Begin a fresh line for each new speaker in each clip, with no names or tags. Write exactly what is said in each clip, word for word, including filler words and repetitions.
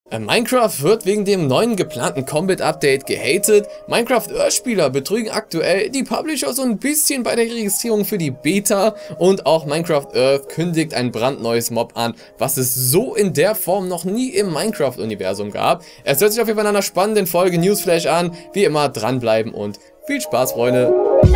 Minecraft wird wegen dem neuen geplanten Combat-Update gehatet. Minecraft-Earth-Spieler betrügen aktuell die Publisher so ein bisschen bei der Registrierung für die Beta. Und auch Minecraft Earth kündigt ein brandneues Mob an, was es so in der Form noch nie im Minecraft-Universum gab. Es hört sich auf jeden Fall in einer spannenden Folge Newsflash an. Wie immer dranbleiben und viel Spaß, Freunde!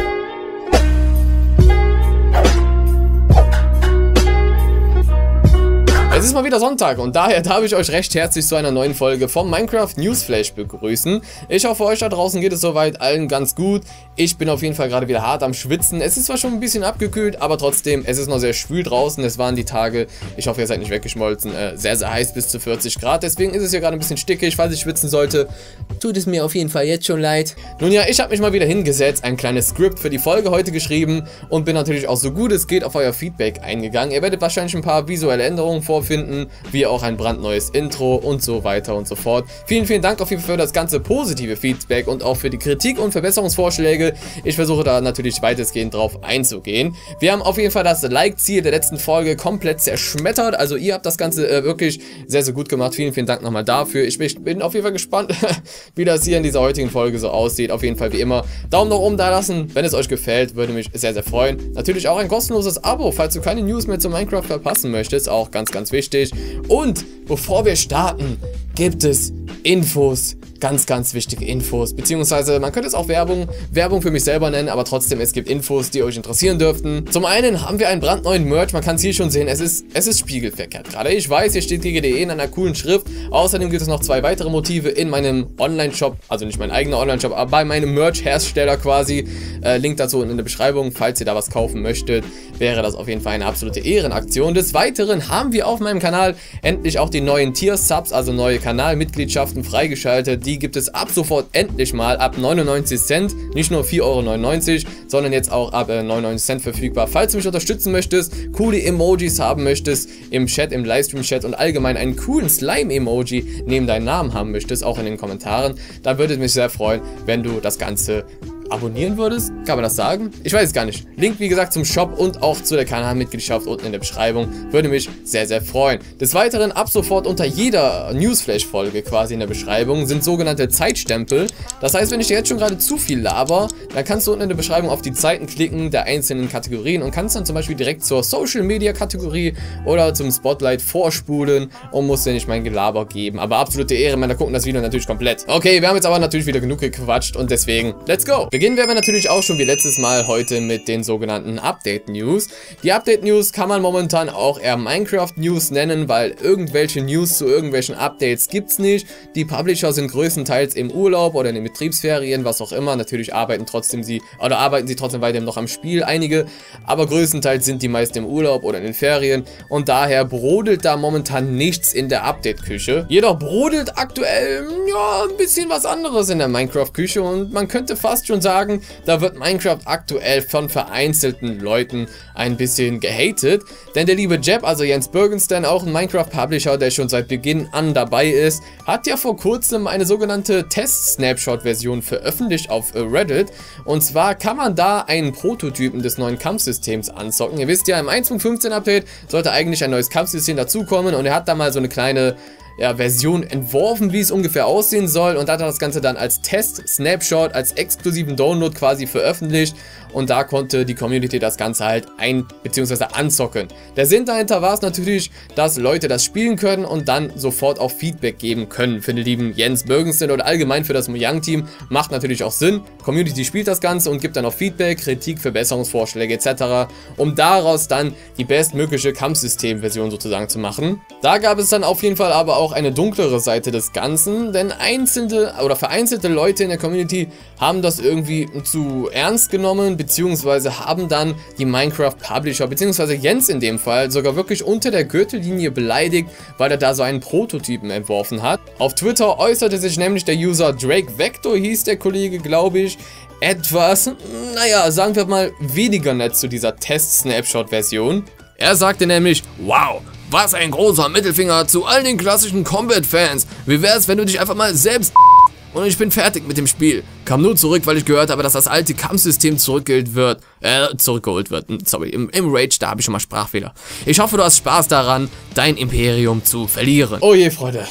Es ist mal wieder Sonntag und daher darf ich euch recht herzlich zu einer neuen Folge vom Minecraft Newsflash begrüßen. Ich hoffe, euch da draußen geht es soweit allen ganz gut. Ich bin auf jeden Fall gerade wieder hart am Schwitzen. Es ist zwar schon ein bisschen abgekühlt, aber trotzdem, es ist noch sehr schwül draußen. Es waren die Tage, ich hoffe, ihr seid nicht weggeschmolzen, äh, sehr, sehr heiß, bis zu vierzig Grad. Deswegen ist es hier gerade ein bisschen stickig. Falls ich schwitzen sollte, tut es mir auf jeden Fall jetzt schon leid. Nun ja, ich habe mich mal wieder hingesetzt, ein kleines Skript für die Folge heute geschrieben und bin natürlich auch so gut es geht auf euer Feedback eingegangen. Ihr werdet wahrscheinlich ein paar visuelle Änderungen vorfinden, wie auch ein brandneues Intro und so weiter und so fort. Vielen, vielen Dank auf jeden Fall für das ganze positive Feedback und auch für die Kritik und Verbesserungsvorschläge. Ich versuche da natürlich weitestgehend drauf einzugehen. Wir haben auf jeden Fall das Like-Ziel der letzten Folge komplett zerschmettert. Also ihr habt das Ganze äh, wirklich sehr, sehr gut gemacht. Vielen, vielen Dank nochmal dafür. Ich bin auf jeden Fall gespannt, wie das hier in dieser heutigen Folge so aussieht. Auf jeden Fall wie immer Daumen nach oben da lassen, wenn es euch gefällt. Würde mich sehr, sehr freuen. Natürlich auch ein kostenloses Abo, falls du keine News mehr zu Minecraft verpassen möchtest. Auch ganz, ganz wichtig. Und bevor wir starten, gibt es Infos, ganz, ganz wichtige Infos, beziehungsweise man könnte es auch Werbung, Werbung für mich selber nennen, aber trotzdem, es gibt Infos, die euch interessieren dürften. Zum einen haben wir einen brandneuen Merch, man kann es hier schon sehen, es ist, es ist spiegelverkehrt gerade. Ich weiß, hier steht G G D E in einer coolen Schrift, außerdem gibt es noch zwei weitere Motive in meinem Online-Shop, also nicht mein eigener Online-Shop, aber bei meinem Merch-Hersteller quasi. Äh, Link dazu in der Beschreibung, falls ihr da was kaufen möchtet, wäre das auf jeden Fall eine absolute Ehrenaktion. Des Weiteren haben wir auf meinem Kanal endlich auch die neuen Tier-Subs, also neue Kanalmitgliedschaften freigeschaltet. Die gibt es ab sofort endlich mal ab neunundneunzig Cent, nicht nur vier Euro neunundneunzig, sondern jetzt auch ab äh, neunundneunzig Cent verfügbar. Falls du mich unterstützen möchtest, coole Emojis haben möchtest im Chat, im Livestream-Chat und allgemein einen coolen Slime-Emoji neben deinem Namen haben möchtest, auch in den Kommentaren, dann würde es mich sehr freuen, wenn du das Ganze abonnieren würdest, kann man das sagen? Ich weiß es gar nicht. Link, wie gesagt, zum Shop und auch zu der Kanalmitgliedschaft unten in der Beschreibung. Würde mich sehr, sehr freuen. Des Weiteren, ab sofort unter jeder Newsflash-Folge quasi in der Beschreibung sind sogenannte Zeitstempel. Das heißt, wenn ich dir jetzt schon gerade zu viel laber, dann kannst du unten in der Beschreibung auf die Zeiten klicken der einzelnen Kategorien und kannst dann zum Beispiel direkt zur Social-Media-Kategorie oder zum Spotlight vorspulen und musst dir nicht mein Gelaber geben. Aber absolute Ehre, Männer gucken das Video natürlich komplett. Okay, wir haben jetzt aber natürlich wieder genug gequatscht und deswegen, let's go! Beginnen wir aber natürlich auch schon wie letztes Mal heute mit den sogenannten Update-News. Die Update-News kann man momentan auch eher Minecraft-News nennen, weil irgendwelche News zu irgendwelchen Updates gibt es nicht. Die Publisher sind größtenteils im Urlaub oder in den Betriebsferien, was auch immer. Natürlich arbeiten trotzdem sie, oder arbeiten sie trotzdem weiterhin noch am Spiel, einige. Aber größtenteils sind die meisten im Urlaub oder in den Ferien und daher brodelt da momentan nichts in der Update-Küche. Jedoch brodelt aktuell, ja, ein bisschen was anderes in der Minecraft-Küche und man könnte fast schon sagen, da wird Minecraft aktuell von vereinzelten Leuten ein bisschen gehatet, denn der liebe Jeb, also Jens Bergensten, auch ein Minecraft-Publisher, der schon seit Beginn an dabei ist, hat ja vor kurzem eine sogenannte Test-Snapshot-Version veröffentlicht auf Reddit und zwar kann man da einen Prototypen des neuen Kampfsystems anzocken. Ihr wisst ja, im eins Punkt fünfzehn Update sollte eigentlich ein neues Kampfsystem dazukommen und er hat da mal so eine kleine Ja, Version entworfen, wie es ungefähr aussehen soll und hat das Ganze dann als Test-Snapshot, als exklusiven Download quasi veröffentlicht und da konnte die Community das Ganze halt ein- bzw. anzocken. Der Sinn dahinter war es natürlich, dass Leute das spielen können und dann sofort auch Feedback geben können für den lieben Jens Bergensten oder allgemein für das Mojang-Team. Macht natürlich auch Sinn. Community spielt das Ganze und gibt dann auch Feedback, Kritik, Verbesserungsvorschläge et cetera, um daraus dann die bestmögliche Kampfsystem-Version sozusagen zu machen. Da gab es dann auf jeden Fall aber auch auch eine dunklere Seite des Ganzen, denn einzelne oder vereinzelte Leute in der Community haben das irgendwie zu ernst genommen, beziehungsweise haben dann die Minecraft-Publisher, beziehungsweise Jens in dem Fall, sogar wirklich unter der Gürtellinie beleidigt, weil er da so einen Prototypen entworfen hat. Auf Twitter äußerte sich nämlich der User Drake Vector, hieß der Kollege, glaube ich, etwas, naja, sagen wir mal, weniger nett zu dieser Test-Snapshot-Version. Er sagte nämlich, wow, was ein großer Mittelfinger zu all den klassischen Combat-Fans. Wie wär's, wenn du dich einfach mal selbst und ich bin fertig mit dem Spiel. Kam nur zurück, weil ich gehört habe, dass das alte Kampfsystem zurückgeholt wird. Äh, zurückgeholt wird. Sorry, im, im Rage, da habe ich schon mal Sprachfehler. Ich hoffe, du hast Spaß daran, dein Imperium zu verlieren. Oh je, Freunde.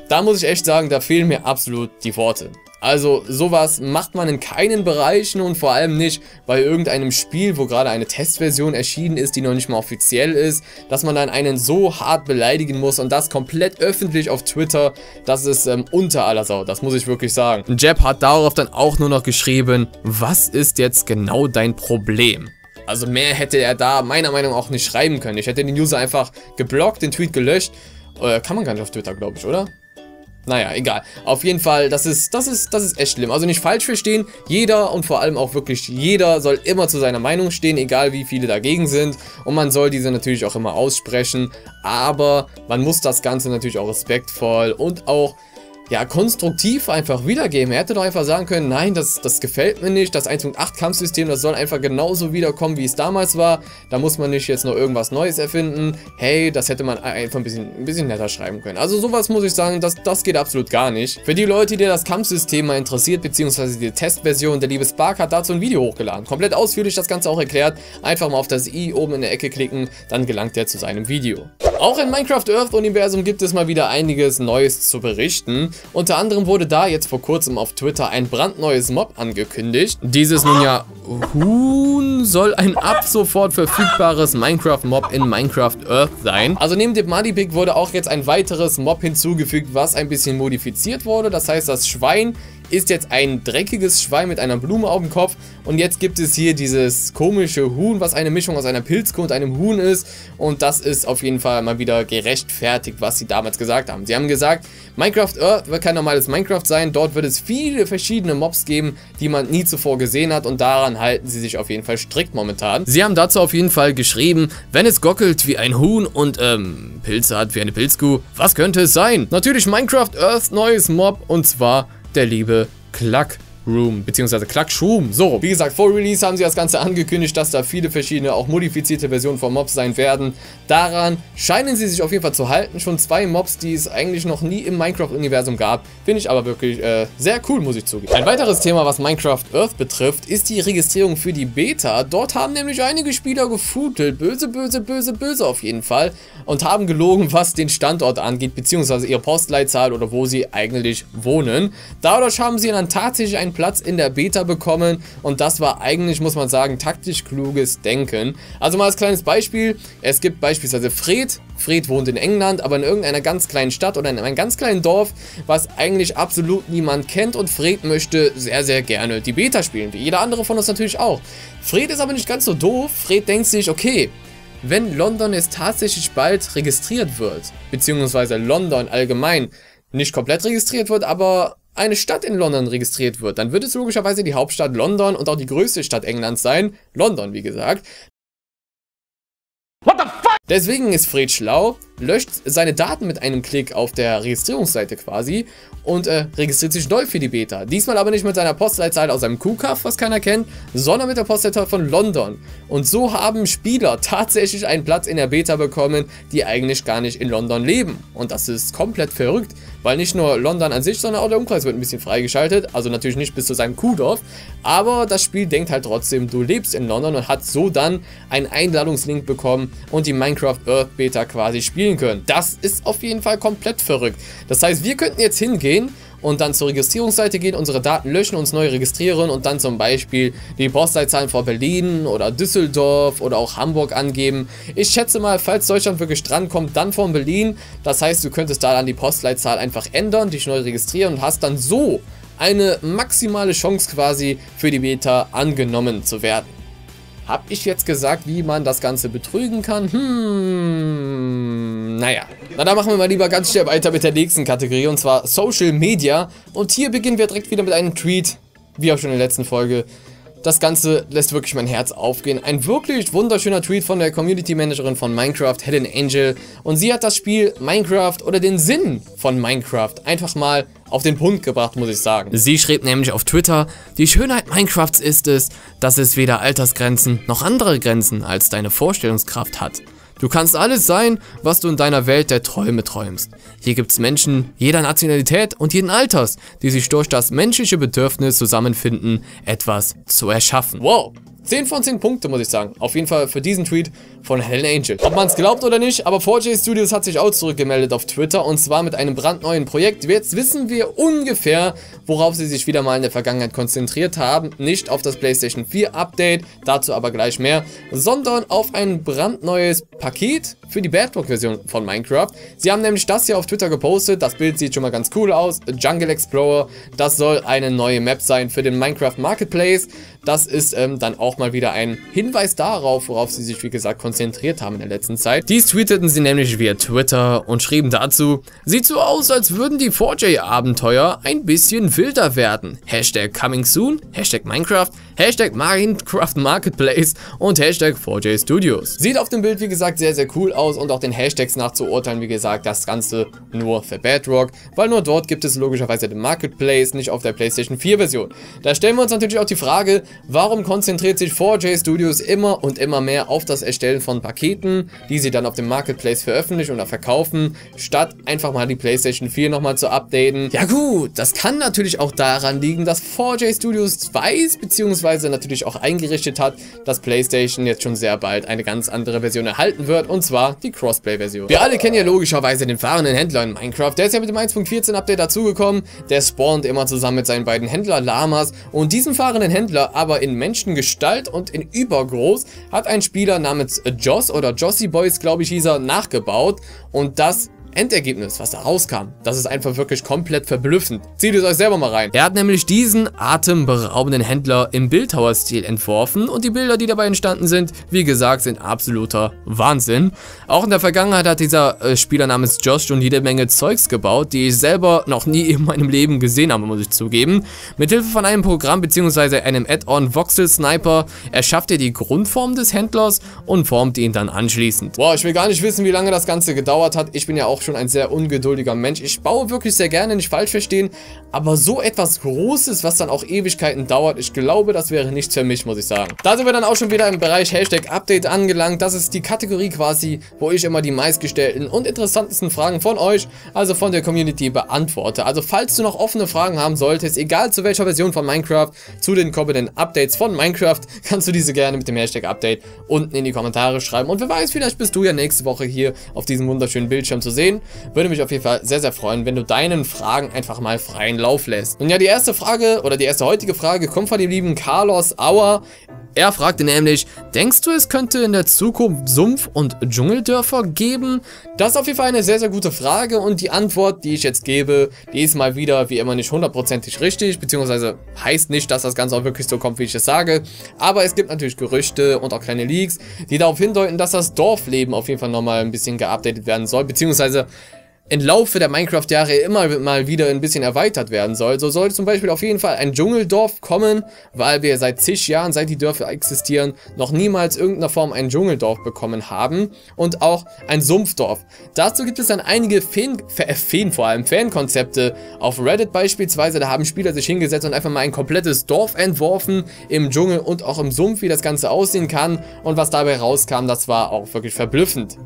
Da muss ich echt sagen, da fehlen mir absolut die Worte. Also sowas macht man in keinen Bereichen und vor allem nicht bei irgendeinem Spiel, wo gerade eine Testversion erschienen ist, die noch nicht mal offiziell ist, dass man dann einen so hart beleidigen muss und das komplett öffentlich auf Twitter, das ist ähm, unter aller Sau, das muss ich wirklich sagen. Jeb hat darauf dann auch nur noch geschrieben, was ist jetzt genau dein Problem? Also mehr hätte er da meiner Meinung nach auch nicht schreiben können. Ich hätte den User einfach geblockt, den Tweet gelöscht, äh, kann man gar nicht auf Twitter, glaube ich, oder? Naja, egal. Auf jeden Fall, das ist, das ist, das ist echt schlimm. Also nicht falsch verstehen, jeder und vor allem auch wirklich jeder soll immer zu seiner Meinung stehen, egal wie viele dagegen sind. Und man soll diese natürlich auch immer aussprechen. Aber man muss das Ganze natürlich auch respektvoll und auch, ja, konstruktiv einfach wiedergeben. Er hätte doch einfach sagen können, nein, das, das gefällt mir nicht, das eins Punkt acht Kampfsystem, das soll einfach genauso wiederkommen, wie es damals war. Da muss man nicht jetzt noch irgendwas Neues erfinden. Hey, das hätte man einfach ein bisschen, ein bisschen netter schreiben können. Also sowas muss ich sagen, das, das geht absolut gar nicht. Für die Leute, die das Kampfsystem mal interessiert, beziehungsweise die Testversion, der liebe Spark hat dazu ein Video hochgeladen. Komplett ausführlich das Ganze auch erklärt. Einfach mal auf das i oben in der Ecke klicken, dann gelangt er zu seinem Video. Auch im Minecraft Earth Universum gibt es mal wieder einiges Neues zu berichten. Unter anderem wurde da jetzt vor kurzem auf Twitter ein brandneues Mob angekündigt. Dieses nun ja Huhn soll ein ab sofort verfügbares Minecraft-Mob in Minecraft Earth sein. Also neben dem Moneypig wurde auch jetzt ein weiteres Mob hinzugefügt, was ein bisschen modifiziert wurde. Das heißt, das Schwein ist jetzt ein dreckiges Schwein mit einer Blume auf dem Kopf und jetzt gibt es hier dieses komische Huhn, was eine Mischung aus einer Pilzkuh und einem Huhn ist und das ist auf jeden Fall mal wieder gerechtfertigt, was sie damals gesagt haben. Sie haben gesagt, Minecraft Earth wird kein normales Minecraft sein, dort wird es viele verschiedene Mobs geben, die man nie zuvor gesehen hat und daran halten sie sich auf jeden Fall strikt momentan. Sie haben dazu auf jeden Fall geschrieben, wenn es gockelt wie ein Huhn und ähm, Pilze hat wie eine Pilzkuh, was könnte es sein? Natürlich Minecraft Earth neues Mob und zwar der liebe Cluck Room, beziehungsweise Cluck Shroom. So, wie gesagt, vor Release haben sie das Ganze angekündigt, dass da viele verschiedene, auch modifizierte Versionen von Mobs sein werden. Daran scheinen sie sich auf jeden Fall zu halten. Schon zwei Mobs, die es eigentlich noch nie im Minecraft-Universum gab. Finde ich aber wirklich äh, sehr cool, muss ich zugeben. Ein weiteres Thema, was Minecraft Earth betrifft, ist die Registrierung für die Beta. Dort haben nämlich einige Spieler gefutelt. Böse, böse, böse, böse auf jeden Fall. Und haben gelogen, was den Standort angeht, beziehungsweise ihre Postleitzahl oder wo sie eigentlich wohnen. Dadurch haben sie dann tatsächlich einen Platz in der Beta bekommen und das war eigentlich, muss man sagen, taktisch kluges Denken. Also mal als kleines Beispiel, es gibt beispielsweise Fred, Fred wohnt in England, aber in irgendeiner ganz kleinen Stadt oder in einem ganz kleinen Dorf, was eigentlich absolut niemand kennt und Fred möchte sehr, sehr gerne die Beta spielen, wie jeder andere von uns natürlich auch. Fred ist aber nicht ganz so doof, Fred denkt sich, okay, wenn London jetzt tatsächlich bald registriert wird, beziehungsweise London allgemein nicht komplett registriert wird, aber eine Stadt in London registriert wird, dann wird es logischerweise die Hauptstadt London und auch die größte Stadt Englands sein. London, wie gesagt. What the fuck? Deswegen ist Fred schlau, löscht seine Daten mit einem Klick auf der Registrierungsseite quasi und äh, registriert sich neu für die Beta. Diesmal aber nicht mit seiner Postleitzahl aus einem Kuhkaff, was keiner kennt, sondern mit der Postleitzahl von London. Und so haben Spieler tatsächlich einen Platz in der Beta bekommen, die eigentlich gar nicht in London leben. Und das ist komplett verrückt, weil nicht nur London an sich, sondern auch der Umkreis wird ein bisschen freigeschaltet. Also natürlich nicht bis zu seinem Kuhdorf, aber das Spiel denkt halt trotzdem, du lebst in London und hat so dann einen Einladungslink bekommen und die Minecraft Earth Beta quasi spielen können. Das ist auf jeden Fall komplett verrückt. Das heißt, wir könnten jetzt hingehen und dann zur Registrierungsseite gehen, unsere Daten löschen, uns neu registrieren und dann zum Beispiel die Postleitzahlen vor Berlin oder Düsseldorf oder auch Hamburg angeben. Ich schätze mal, falls Deutschland wirklich drankommt, dann von Berlin. Das heißt, du könntest da dann die Postleitzahl einfach ändern, dich neu registrieren und hast dann so eine maximale Chance quasi für die Beta angenommen zu werden. Hab ich jetzt gesagt, wie man das Ganze betrügen kann? Hm, naja. Na, dann machen wir mal lieber ganz schnell weiter mit der nächsten Kategorie, und zwar Social Media. Und hier beginnen wir direkt wieder mit einem Tweet, wie auch schon in der letzten Folge. Das Ganze lässt wirklich mein Herz aufgehen. Ein wirklich wunderschöner Tweet von der Community Managerin von Minecraft, Helen Angel. Und sie hat das Spiel Minecraft oder den Sinn von Minecraft einfach mal auf den Punkt gebracht, muss ich sagen. Sie schrieb nämlich auf Twitter, die Schönheit Minecrafts ist es, dass es weder Altersgrenzen noch andere Grenzen als deine Vorstellungskraft hat. Du kannst alles sein, was du in deiner Welt der Träume träumst. Hier gibt's Menschen jeder Nationalität und jeden Alters, die sich durch das menschliche Bedürfnis zusammenfinden, etwas zu erschaffen. Wow, zehn von zehn Punkte, muss ich sagen. Auf jeden Fall für diesen Tweet von Helen Angel. Ob man es glaubt oder nicht, aber four J Studios hat sich auch zurückgemeldet auf Twitter und zwar mit einem brandneuen Projekt. Jetzt wissen wir ungefähr, worauf sie sich wieder mal in der Vergangenheit konzentriert haben. Nicht auf das PlayStation vier Update, dazu aber gleich mehr, sondern auf ein brandneues Paket für die Bedrock-Version von Minecraft. Sie haben nämlich das hier auf Twitter gepostet. Das Bild sieht schon mal ganz cool aus. Jungle Explorer, das soll eine neue Map sein für den Minecraft Marketplace. Das ist ähm, dann auch mal wieder ein Hinweis darauf, worauf sie sich wie gesagt konzentriert haben in der letzten Zeit. Dies tweeteten sie nämlich via Twitter und schrieben dazu: Sieht so aus, als würden die four J Abenteuer ein bisschen wilder werden. Hashtag coming soon, Hashtag Minecraft, Hashtag Minecraft Marketplace und Hashtag four J Studios. Sieht auf dem Bild wie gesagt sehr sehr cool aus und auch den Hashtags nach zu urteilen, wie gesagt, das Ganze nur für Bedrock, weil nur dort gibt es logischerweise den Marketplace, nicht auf der PlayStation vier Version. Da stellen wir uns natürlich auch die Frage, warum konzentriert sich four J Studios immer und immer mehr auf das Erstellen von Paketen, die sie dann auf dem Marketplace veröffentlichen oder verkaufen, statt einfach mal die PlayStation vier nochmal zu updaten. Ja gut, das kann natürlich auch daran liegen, dass four J Studios weiß, beziehungsweise natürlich auch eingerichtet hat, dass PlayStation jetzt schon sehr bald eine ganz andere Version erhalten wird, und zwar die Crossplay-Version. Wir alle kennen ja logischerweise den fahrenden Händler in Minecraft, der ist ja mit dem eins Punkt vierzehn Update dazugekommen, der spawnt immer zusammen mit seinen beiden Händler-Lamas und diesen fahrenden Händler aber in Menschengestalt und in übergroß hat ein Spieler namens Joss oder Jossie Boys, glaube ich, hieß er, nachgebaut und das Endergebnis, was da rauskam, das ist einfach wirklich komplett verblüffend. Zieht es euch selber mal rein. Er hat nämlich diesen atemberaubenden Händler im Bildhauerstil entworfen und die Bilder, die dabei entstanden sind, wie gesagt, sind absoluter Wahnsinn. Auch in der Vergangenheit hat dieser äh, Spieler namens Josh schon jede Menge Zeugs gebaut, die ich selber noch nie in meinem Leben gesehen habe, muss ich zugeben. Mithilfe von einem Programm bzw. einem Add-on Voxel Sniper erschafft er die Grundform des Händlers und formt ihn dann anschließend. Boah, ich will gar nicht wissen, wie lange das Ganze gedauert hat. Ich bin ja auch schon ein sehr ungeduldiger Mensch. Ich baue wirklich sehr gerne, nicht falsch verstehen, aber so etwas Großes, was dann auch Ewigkeiten dauert, ich glaube, das wäre nichts für mich, muss ich sagen. Da sind wir dann auch schon wieder im Bereich Hashtag Update angelangt. Das ist die Kategorie quasi, wo ich immer die meistgestellten und interessantesten Fragen von euch, also von der Community, beantworte. Also falls du noch offene Fragen haben solltest, egal zu welcher Version von Minecraft, zu den kommenden Updates von Minecraft, kannst du diese gerne mit dem Hashtag Update unten in die Kommentare schreiben. Und wer weiß, vielleicht bist du ja nächste Woche hier auf diesem wunderschönen Bildschirm zu sehen. Würde mich auf jeden Fall sehr, sehr freuen, wenn du deinen Fragen einfach mal freien Lauf lässt. Und ja, die erste Frage oder die erste heutige Frage kommt von dem lieben Carlos Auer. Er fragte nämlich: Denkst du, es könnte in der Zukunft Sumpf- und Dschungeldörfer geben? Das ist auf jeden Fall eine sehr, sehr gute Frage und die Antwort, die ich jetzt gebe, die ist mal wieder wie immer nicht hundertprozentig richtig, beziehungsweise heißt nicht, dass das Ganze auch wirklich so kommt, wie ich es sage. Aber es gibt natürlich Gerüchte und auch kleine Leaks, die darauf hindeuten, dass das Dorfleben auf jeden Fall nochmal ein bisschen geupdatet werden soll, beziehungsweise im Laufe der Minecraft-Jahre immer mal wieder ein bisschen erweitert werden soll. So soll zum Beispiel auf jeden Fall ein Dschungeldorf kommen, weil wir seit zig Jahren, seit die Dörfer existieren, noch niemals irgendeiner Form ein Dschungeldorf bekommen haben. Und auch ein Sumpfdorf. Dazu gibt es dann einige Fan, Fan vor allem Fankonzepte auf Reddit beispielsweise. Da haben Spieler sich hingesetzt und einfach mal ein komplettes Dorf entworfen im Dschungel und auch im Sumpf, wie das Ganze aussehen kann. Und was dabei rauskam, das war auch wirklich verblüffend.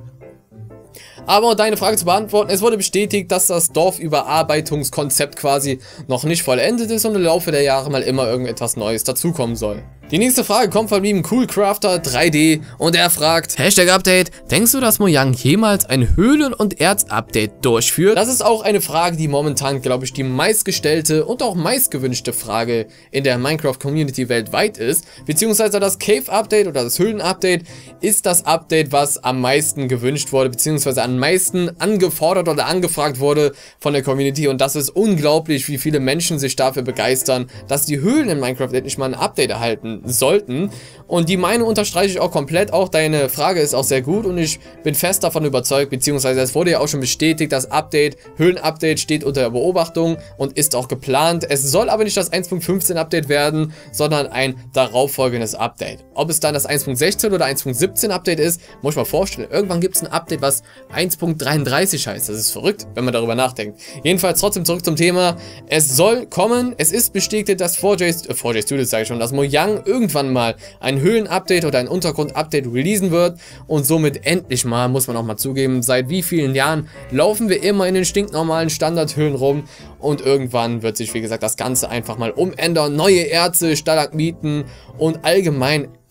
Aber um deine Frage zu beantworten, es wurde bestätigt, dass das Dorfüberarbeitungskonzept quasi noch nicht vollendet ist und im Laufe der Jahre mal immer irgendetwas Neues dazukommen soll. Die nächste Frage kommt von lieben Coolcrafter drei D und er fragt: Hashtag Update, denkst du, dass Mojang jemals ein Höhlen- und Erz-Update durchführt? Das ist auch eine Frage, die momentan, glaube ich, die meistgestellte und auch meistgewünschte Frage in der Minecraft-Community weltweit ist, beziehungsweise das Cave-Update oder das Höhlen-Update ist das Update, was am meisten gewünscht wurde, beziehungsweise am meisten angefordert oder angefragt wurde von der Community, und das ist unglaublich, wie viele Menschen sich dafür begeistern, dass die Höhlen in Minecraft endlich mal ein Update erhalten sollten. Und die Meinung unterstreiche ich auch komplett. Auch deine Frage ist auch sehr gut und ich bin fest davon überzeugt, beziehungsweise es wurde ja auch schon bestätigt, das Update, Höhlen-Update steht unter Beobachtung und ist auch geplant. Es soll aber nicht das eins Punkt fünfzehn Update werden, sondern ein darauffolgendes Update. Ob es dann das eins Punkt sechzehn oder eins Punkt siebzehn Update ist, muss ich mal vorstellen. Irgendwann gibt es ein Update, was eins Punkt dreiunddreißig heißt. Das ist verrückt, wenn man darüber nachdenkt. Jedenfalls trotzdem zurück zum Thema. Es soll kommen. Es ist bestätigt, dass four J, äh, four J Studios, sage ich schon, dass Mojang irgendwann mal ein Höhlen-Update oder ein Untergrund-Update releasen wird und somit endlich mal, muss man auch mal zugeben, seit wie vielen Jahren laufen wir immer in den stinknormalen Standardhöhlen rum und irgendwann wird sich, wie gesagt, das Ganze einfach mal umändern. Neue Erze, Stalagmiten und allgemein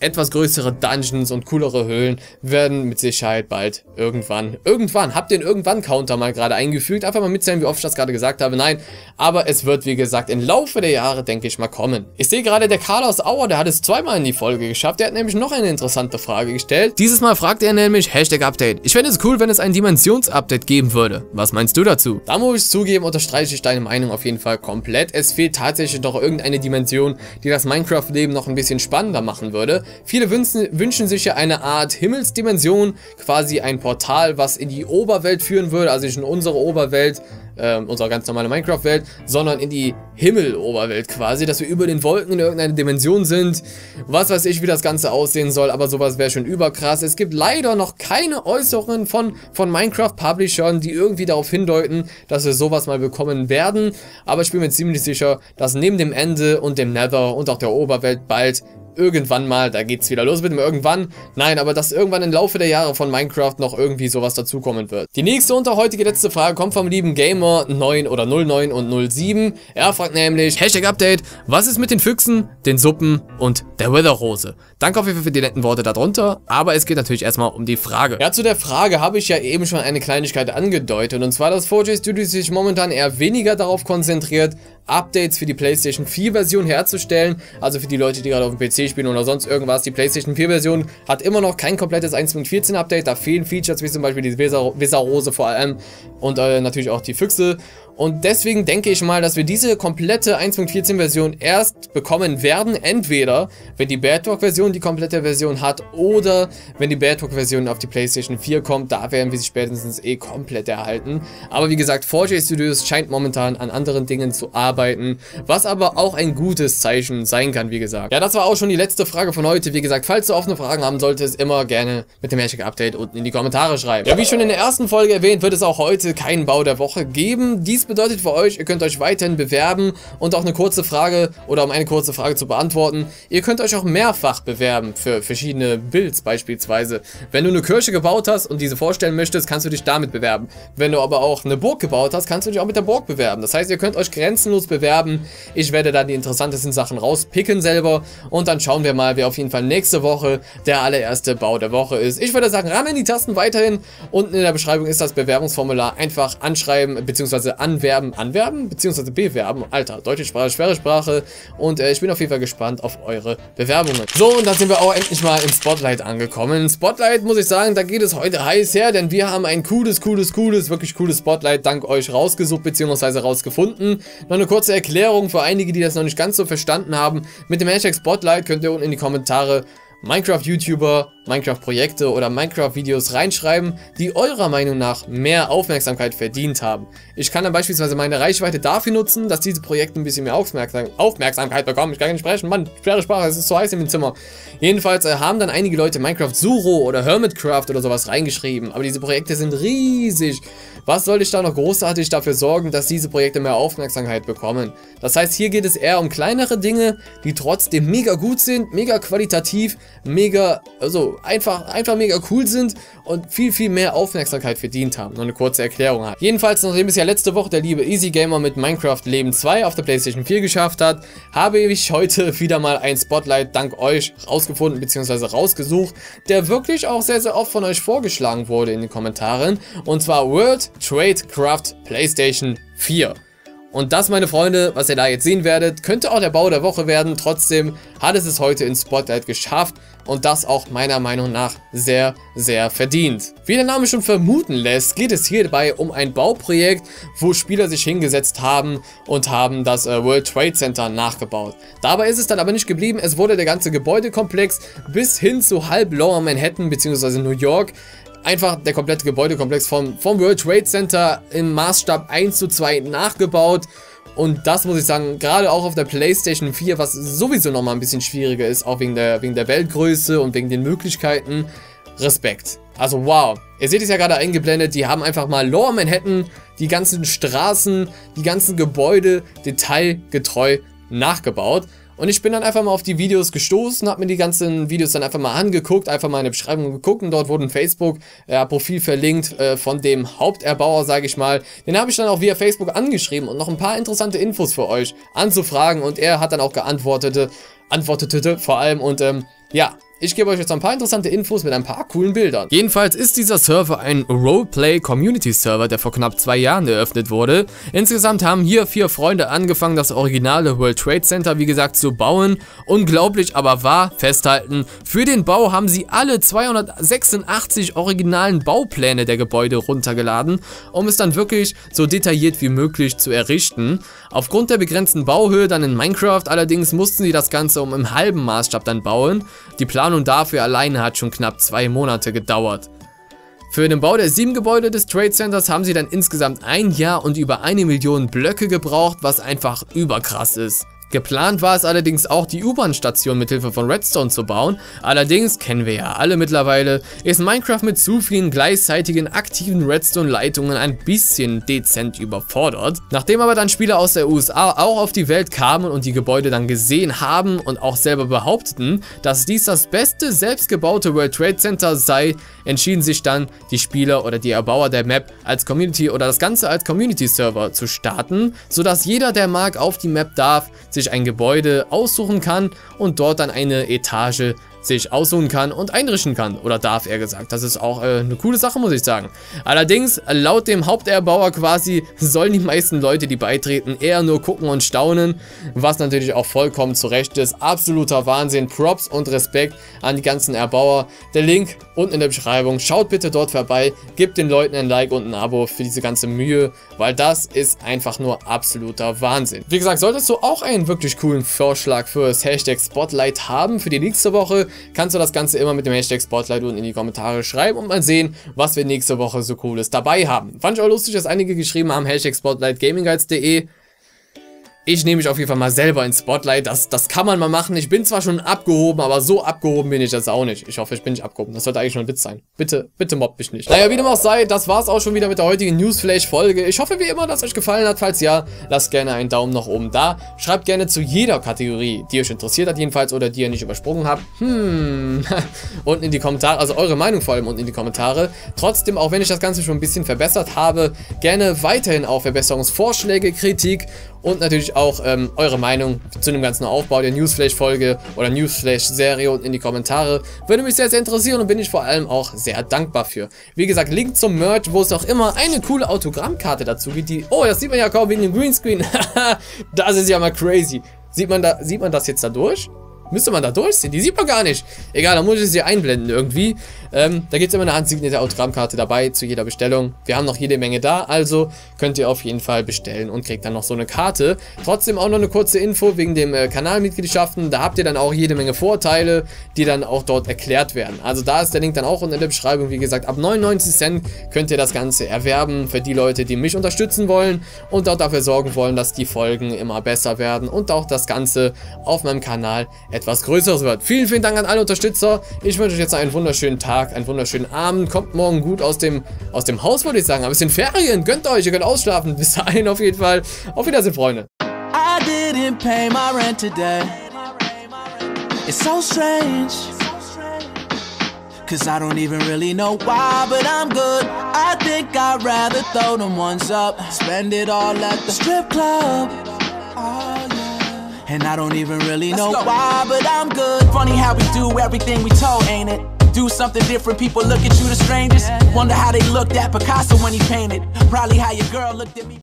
etwas größere Dungeons und coolere Höhlen werden mit Sicherheit bald irgendwann, irgendwann, habt den Irgendwann-Counter mal gerade eingefügt, einfach mal mitzählen, wie oft ich das gerade gesagt habe, nein, aber es wird, wie gesagt, im Laufe der Jahre, denke ich mal, kommen. Ich sehe gerade, der Carlos Auer, der hat es zweimal in die Folge geschafft, der hat nämlich noch eine interessante Frage gestellt. Dieses Mal fragt er nämlich, Hashtag Update, ich fände es cool, wenn es ein Dimensions-Update geben würde. Was meinst du dazu? Da muss ich zugeben, unterstreiche ich deine Meinung auf jeden Fall komplett. Es fehlt tatsächlich noch irgendeine Dimension, die das Minecraft-Leben noch ein bisschen spannender machen würde. Viele wünschen, wünschen sich ja eine Art Himmelsdimension, quasi ein Portal, was in die Oberwelt führen würde, also nicht in unsere Oberwelt, äh, unsere ganz normale Minecraft-Welt, sondern in die Himmel-Oberwelt quasi, dass wir über den Wolken in irgendeiner Dimension sind. Was weiß ich, wie das Ganze aussehen soll, aber sowas wäre schon überkrass. Es gibt leider noch keine Äußerungen von, von Minecraft-Publishern, die irgendwie darauf hindeuten, dass wir sowas mal bekommen werden, aber ich bin mir ziemlich sicher, dass neben dem Ende und dem Nether und auch der Oberwelt bald irgendwann mal, da geht's wieder los mit dem irgendwann, nein, aber dass irgendwann im Laufe der Jahre von Minecraft noch irgendwie sowas dazukommen wird. Die nächste und heutige letzte Frage kommt vom lieben Gamer neun oder null neun und null sieben. Er fragt nämlich, Hashtag Update, was ist mit den Füchsen, den Suppen und der Witherrose? Danke auf jeden Fall für die netten Worte darunter, aber es geht natürlich erstmal um die Frage. Ja, zu der Frage habe ich ja eben schon eine Kleinigkeit angedeutet, und zwar, dass four J Studios sich momentan eher weniger darauf konzentriert, Updates für die PlayStation vier Version herzustellen, also für die Leute, die gerade auf dem P C spielen oder sonst irgendwas. Die PlayStation vier Version hat immer noch kein komplettes eins Punkt vierzehn Update, da fehlen Features wie zum Beispiel die Witherrose vor allem und äh, natürlich auch die Füchse. Und deswegen denke ich mal, dass wir diese komplette eins Punkt vierzehn Version erst bekommen werden, entweder wenn die Bedrock-Version die komplette Version hat oder wenn die Bedrock-Version auf die PlayStation vier kommt, da werden wir sie spätestens eh komplett erhalten. Aber wie gesagt, four J Studios scheint momentan an anderen Dingen zu arbeiten, was aber auch ein gutes Zeichen sein kann, wie gesagt. Ja, das war auch schon die letzte Frage von heute. Wie gesagt, falls du offene Fragen haben solltest, immer gerne mit dem Hashtag Update unten in die Kommentare schreiben. Ja, wie schon in der ersten Folge erwähnt, wird es auch heute keinen Bau der Woche geben. Dies bedeutet für euch, ihr könnt euch weiterhin bewerben und auch eine kurze Frage oder um eine kurze Frage zu beantworten, ihr könnt euch auch mehrfach bewerben für verschiedene Builds beispielsweise. Wenn du eine Kirche gebaut hast und diese vorstellen möchtest, kannst du dich damit bewerben. Wenn du aber auch eine Burg gebaut hast, kannst du dich auch mit der Burg bewerben. Das heißt, ihr könnt euch grenzenlos bewerben. Ich werde dann die interessantesten Sachen rauspicken selber und dann schauen wir mal, wer auf jeden Fall nächste Woche der allererste Bau der Woche ist. Ich würde sagen, ran in die Tasten weiterhin. Unten in der Beschreibung ist das Bewerbungsformular. Einfach anschreiben bzw. anwerben. Anwerben bzw. bewerben. Alter, deutsche Sprache, schwere Sprache. Und äh, ich bin auf jeden Fall gespannt auf eure Bewerbungen. So, und dann sind wir auch endlich mal im Spotlight angekommen. Spotlight, muss ich sagen, da geht es heute heiß her, denn wir haben ein cooles, cooles, cooles, wirklich cooles Spotlight dank euch rausgesucht bzw. rausgefunden. Noch eine kurze Erklärung für einige, die das noch nicht ganz so verstanden haben. Mit dem Hashtag Spotlight könnt ihr unten in die Kommentare Minecraft-YouTuber, Minecraft-Projekte oder Minecraft-Videos reinschreiben, die eurer Meinung nach mehr Aufmerksamkeit verdient haben. Ich kann dann beispielsweise meine Reichweite dafür nutzen, dass diese Projekte ein bisschen mehr Aufmerksam Aufmerksamkeit bekommen. Ich kann nicht sprechen, Mann, schwere Sprache, es ist so heiß im Zimmer. Jedenfalls äh, haben dann einige Leute Minecraft Suro oder Hermitcraft oder sowas reingeschrieben, aber diese Projekte sind riesig. Was soll ich da noch großartig dafür sorgen, dass diese Projekte mehr Aufmerksamkeit bekommen? Das heißt, hier geht es eher um kleinere Dinge, die trotzdem mega gut sind, mega qualitativ, mega, also einfach, einfach mega cool sind und viel, viel mehr Aufmerksamkeit verdient haben. Nur eine kurze Erklärung hat. Jedenfalls, nachdem es ja letzte Woche der liebe Easy Gamer mit Minecraft Leben zwei auf der PlayStation vier geschafft hat, habe ich heute wieder mal ein Spotlight dank euch rausgefunden bzw. rausgesucht, der wirklich auch sehr, sehr oft von euch vorgeschlagen wurde in den Kommentaren. Und zwar World Trade Craft PlayStation vier. Und das, meine Freunde, was ihr da jetzt sehen werdet, könnte auch der Bau der Woche werden. Trotzdem hat es es heute ins Spotlight geschafft und das auch meiner Meinung nach sehr, sehr verdient. Wie der Name schon vermuten lässt, geht es hierbei um ein Bauprojekt, wo Spieler sich hingesetzt haben und haben das äh, World Trade Center nachgebaut. Dabei ist es dann aber nicht geblieben, es wurde der ganze Gebäudekomplex bis hin zu halb Lower Manhattan bzw. New York einfach der komplette Gebäudekomplex vom, vom World Trade Center im Maßstab eins zu zwei nachgebaut. Und das muss ich sagen, gerade auch auf der PlayStation vier, was sowieso nochmal ein bisschen schwieriger ist, auch wegen der, wegen der Weltgröße und wegen den Möglichkeiten. Respekt. Also wow. Ihr seht es ja gerade eingeblendet, die haben einfach mal Lower Manhattan, die ganzen Straßen, die ganzen Gebäude detailgetreu nachgebaut. Und ich bin dann einfach mal auf die Videos gestoßen, habe mir die ganzen Videos dann einfach mal angeguckt, einfach mal in der Beschreibung geguckt und dort wurde ein Facebook-Profil äh, verlinkt äh, von dem Haupterbauer, sage ich mal. Den habe ich dann auch via Facebook angeschrieben und noch ein paar interessante Infos für euch anzufragen und er hat dann auch geantwortet, antwortete vor allem und ähm, ja, Ich gebe euch jetzt ein paar interessante Infos mit ein paar coolen Bildern. Jedenfalls ist dieser Server ein Roleplay-Community-Server, der vor knapp zwei Jahren eröffnet wurde. Insgesamt haben hier vier Freunde angefangen, das originale World Trade Center, wie gesagt, zu bauen. Unglaublich aber wahr, festhalten, für den Bau haben sie alle zweihundertsechsundachtzig originalen Baupläne der Gebäude runtergeladen, um es dann wirklich so detailliert wie möglich zu errichten. Aufgrund der begrenzten Bauhöhe dann in Minecraft allerdings mussten sie das Ganze um im halben Maßstab dann bauen. Die Planung dafür alleine hat schon knapp zwei Monate gedauert. Für den Bau der sieben Gebäude des Trade Centers haben sie dann insgesamt ein Jahr und über eine Million Blöcke gebraucht, was einfach überkrass ist. Geplant war es allerdings auch, die U-Bahn-Station mithilfe von Redstone zu bauen. Allerdings, kennen wir ja alle mittlerweile, ist Minecraft mit zu vielen gleichzeitigen aktiven Redstone-Leitungen ein bisschen dezent überfordert. Nachdem aber dann Spieler aus der U S A auch auf die Welt kamen und die Gebäude dann gesehen haben und auch selber behaupteten, dass dies das beste selbstgebaute World Trade Center sei, entschieden sich dann die Spieler oder die Erbauer der Map als Community oder das Ganze als Community-Server zu starten, sodass jeder, der mag, auf die Map darf, sich ein Gebäude aussuchen kann und dort dann eine Etage sich aussuchen kann und einrichten kann, oder darf er gesagt. Das ist auch äh, eine coole Sache, muss ich sagen. Allerdings, laut dem Haupterbauer quasi, sollen die meisten Leute, die beitreten, eher nur gucken und staunen, was natürlich auch vollkommen zu Recht ist. Absoluter Wahnsinn, Props und Respekt an die ganzen Erbauer. Der Link unten in der Beschreibung, schaut bitte dort vorbei, gebt den Leuten ein Like und ein Abo für diese ganze Mühe, weil das ist einfach nur absoluter Wahnsinn. Wie gesagt, solltest du auch einen wirklich coolen Vorschlag für das Hashtag Spotlight haben für die nächste Woche, kannst du das Ganze immer mit dem Hashtag Spotlight unten in die Kommentare schreiben und mal sehen, was wir nächste Woche so Cooles dabei haben. Fand ich auch lustig, dass einige geschrieben haben, Hashtag Spotlight Gaming Guides punkt de. Ich nehme mich auf jeden Fall mal selber ins Spotlight, das, das kann man mal machen. Ich bin zwar schon abgehoben, aber so abgehoben bin ich das auch nicht. Ich hoffe, ich bin nicht abgehoben. Das sollte eigentlich schon ein Witz sein. Bitte, bitte mobbt mich nicht. Naja, wie dem auch sei, das war's auch schon wieder mit der heutigen Newsflash-Folge. Ich hoffe wie immer, dass es euch gefallen hat. Falls ja, lasst gerne einen Daumen nach oben da. Schreibt gerne zu jeder Kategorie, die euch interessiert hat jedenfalls oder die ihr nicht übersprungen habt. Hm, unten in die Kommentare, also eure Meinung vor allem unten in die Kommentare. Trotzdem, auch wenn ich das Ganze schon ein bisschen verbessert habe, gerne weiterhin auch Verbesserungsvorschläge, Kritik und natürlich auch ähm, eure Meinung zu dem ganzen Aufbau der Newsflash-Folge oder Newsflash-Serie unten in die Kommentare. Würde mich sehr, sehr interessieren und bin ich vor allem auch sehr dankbar für. Wie gesagt, Link zum Merch, wo es auch immer eine coole Autogrammkarte dazu gibt, die... Oh, das sieht man ja kaum wegen dem Greenscreen. Das ist ja mal crazy. Sieht man, da, sieht man das jetzt da durch? Müsste man da durchsehen? Die sieht man gar nicht. Egal, da muss ich sie einblenden irgendwie. Ähm, da gibt es immer eine handsignierte Autogrammkarte dabei zu jeder Bestellung. Wir haben noch jede Menge da, also könnt ihr auf jeden Fall bestellen und kriegt dann noch so eine Karte. Trotzdem auch noch eine kurze Info wegen dem äh, Kanalmitgliedschaften. Da habt ihr dann auch jede Menge Vorteile, die dann auch dort erklärt werden. Also da ist der Link dann auch unten in der Beschreibung. Wie gesagt, ab neunundneunzig Cent könnt ihr das Ganze erwerben für die Leute, die mich unterstützen wollen und auch dafür sorgen wollen, dass die Folgen immer besser werden und auch das Ganze auf meinem Kanal etwas Größeres wird. Vielen, vielen Dank an alle Unterstützer. Ich wünsche euch jetzt einen wunderschönen Tag, einen wunderschönen Abend. Kommt morgen gut aus dem, aus dem Haus, würde ich sagen. Ein bisschen Ferien. Gönnt euch, ihr könnt ausschlafen. Bis dahin auf jeden Fall. Auf Wiedersehen, Freunde. I didn't pay my rent today. It's so strange. Cause I don't even really know why, but I'm good. I think I'd rather throw them ones up. Spend it all at the strip club. Oh, yeah. And I don't even really know why, but I'm good. Funny how we do everything we told, ain't it? Do something different, people look at you the strangest. Wonder how they looked at Picasso when he painted. Probably how your girl looked at me.